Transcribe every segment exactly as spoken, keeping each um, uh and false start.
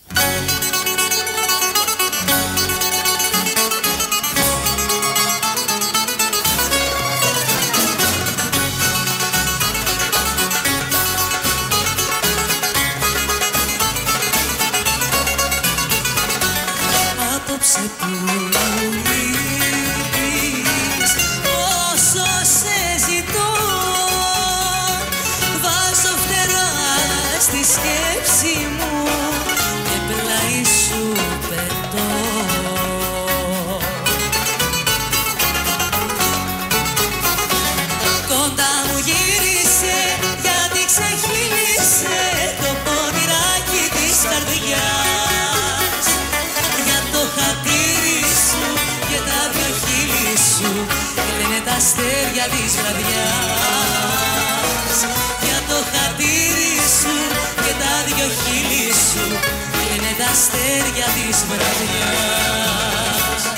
Απόψε που λείπεις, όσο σε ζητώ, βάζω φτερά στη σκέψη μου και πλάι σου πετώ. Κοντά μου γύρισε γιατί ξεχύλισε το πονηράκι της καρδιάς. Για το χατήρι σου και τα δυο χείλη σου κλαίνε τα αστέρια της βραδιάς. Για το χατήρι σου και τα δυο χείλη σου κλαίνε τα αστέρια της βραδιάς.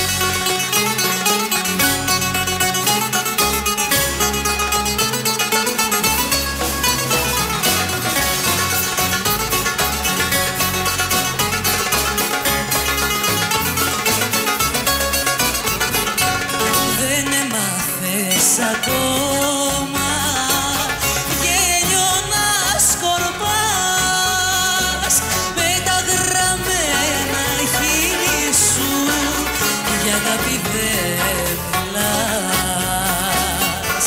Ακόμα γέλιο να σκορπάς με τα γραμμένα χείλη σου για αγάπη δεν μιλάς.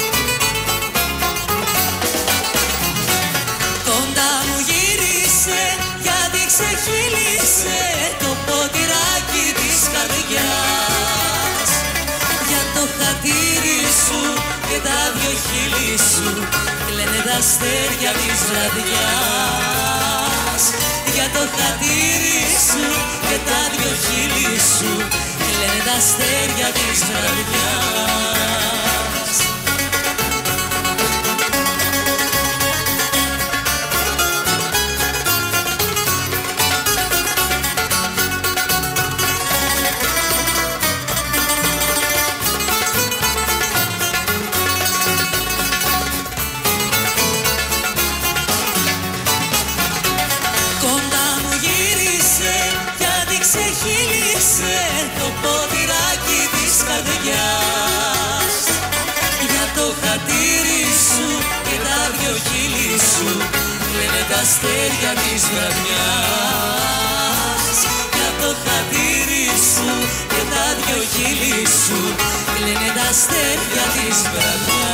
Κοντά μου γύρισε γιατί ξεχύλισε το ποτηράκι της καρδιάς. Για το χατήρι σου και τα δυο χείλη σου κλαίνε τα αστέρια της βραδιάς. Για το χατήρι σου και τα δυο χείλη σου κλαίνε τα αστέρια της βραδιάς. Ξεχύλισε το ποτηράκι της καρδιάς. Για το χατήρι σου και τα δυο χείλη σου κλαίνε τα αστέρια της βραδιάς. Για το χατήρι σου και τα δυο χείλη σου κλαίνε τα αστέρια της βραδιάς.